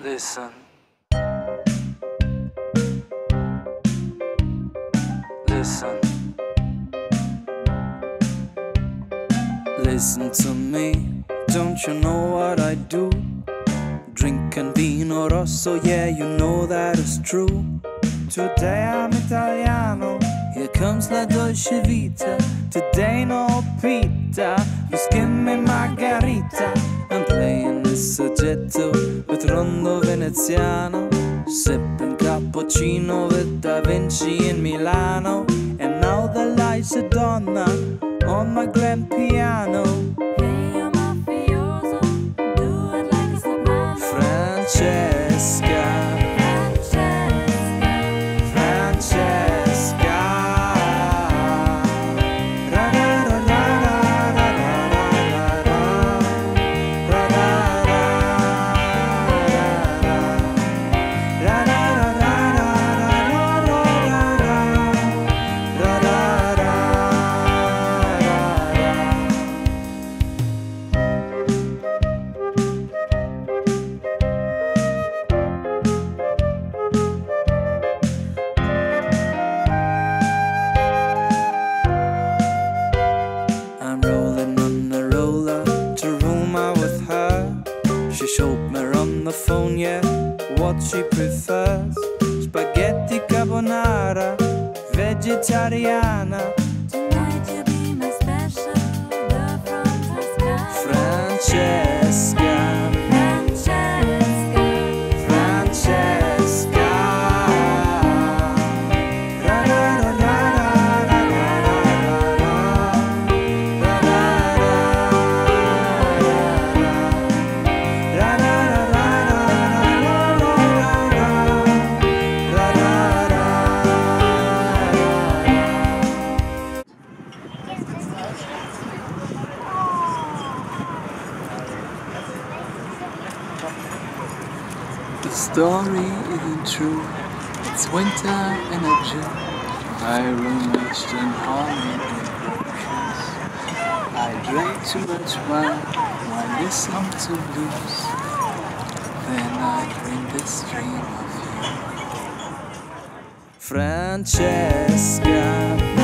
Listen. Listen. Listen to me, don't you know what I do? Drinking vino rosso, yeah, you know that is true. Today I'm Italiano, here comes la dolce vita. Today no pita, just give me margarita. I'm playing this soggetto with rondo veneziano, sipping cappuccino with Da Vinci in Milano. And now the lights are donna on my grand piano. Hey, you're mafioso, do it like a soprano. Francesca, Francesca. I'm rolling on the roller to Roma with her. She showed me on the phone, yeah, what she prefers. Spaghetti carbonara, vegetariana. Tonight you'll be my special girl from Toscana. Francesca, Francesca, Francesca. The story isn't true. It's winter in a June. I rummaged in Holland in brochures. I drank too much wine while listening to blues. Then I dreamed this dream of you, Francesca.